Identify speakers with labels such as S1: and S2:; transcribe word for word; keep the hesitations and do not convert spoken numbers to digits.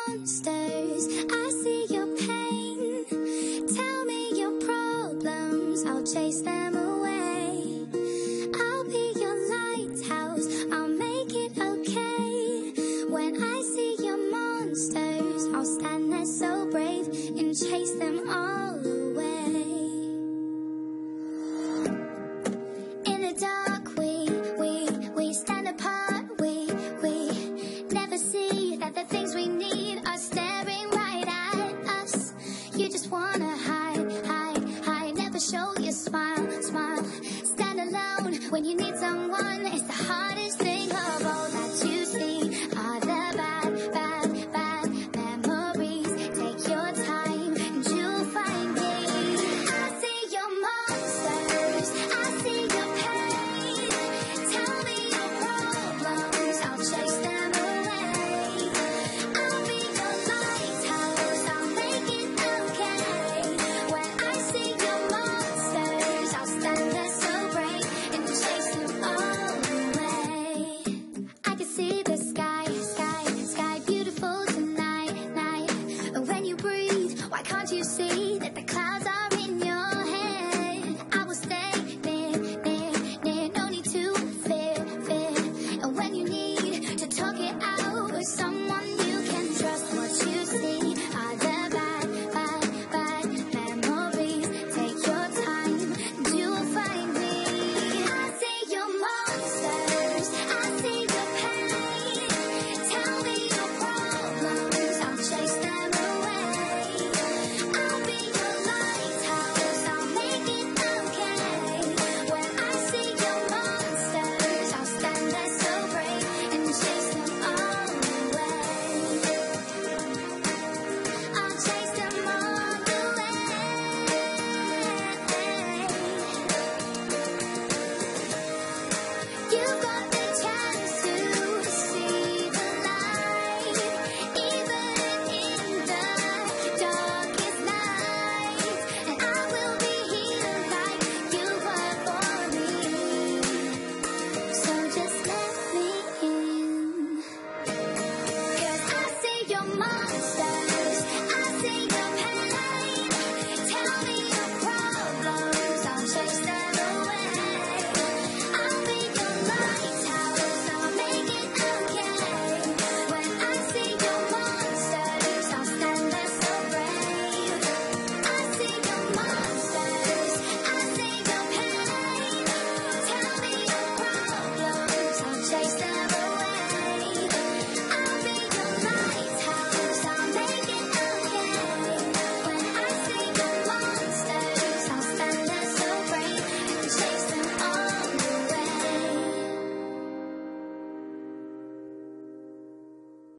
S1: monsters. I see your pain. Tell me your problems, I'll chase them away. I'll be your lighthouse, I'll make it okay. When I see your monsters, I'll stand there so brave and chase them all away. In the dark we, we, we stand apart. We, we never see that the things we need are staring right at us. You just wanna